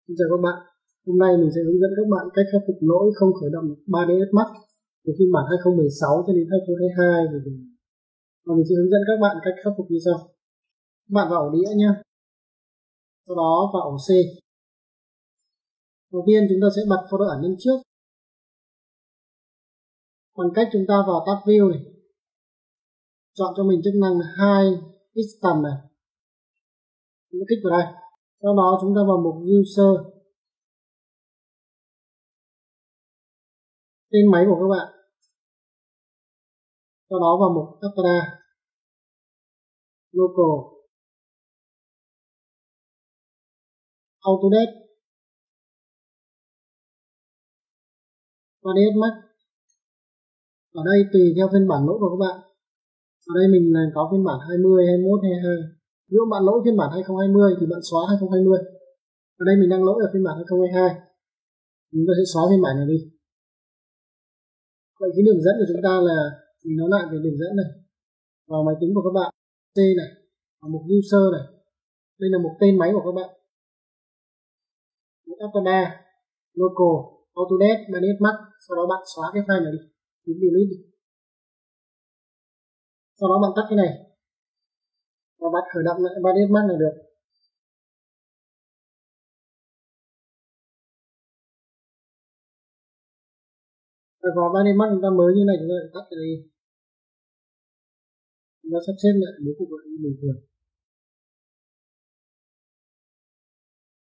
Xin chào các bạn. Hôm nay mình sẽ hướng dẫn các bạn cách khắc phục lỗi không khởi động 3ds Max từ phiên bản 2016 cho đến 2022. Và mình sẽ hướng dẫn các bạn cách khắc phục như sau. Các bạn vào ổ đĩa nhé. Sau đó vào ổ C. Đầu tiên chúng ta sẽ bật folder ẩn lên trước. Bằng cách chúng ta vào tab View này, chọn cho mình chức năng Hide Instant này. Chúng ta kích vào đây. Sau đó chúng ta vào mục User, tên máy của các bạn. Sau đó vào mục Appada, Local, Autodesk, 3ds Max. Ở đây tùy theo phiên bản lỗi của các bạn. Ở đây mình có phiên bản 20, 21, 22. Nếu bạn lỗi phiên bản 2020 thì bạn xóa 2020. Ở đây mình đang lỗi ở phiên bản 2022. Chúng ta sẽ xóa phiên bản này đi. Vậy cái đường dẫn của chúng ta là, mình nói lại về đường dẫn này. Vào máy tính của các bạn, C này, vào mục User này. Đây là mục tên máy của các bạn. Mục Appada, Local, Autodesk, 3ds Max. Sau đó bạn xóa cái file này đi. Bấm delete đi. Sau đó bạn tắt cái này và bạn khởi động lại 3ds Max là được. Vào 3ds Max chúng ta mới như này, chúng ta tắt cái này, chúng ta sắp xếp lại bố cục lại như bình thường.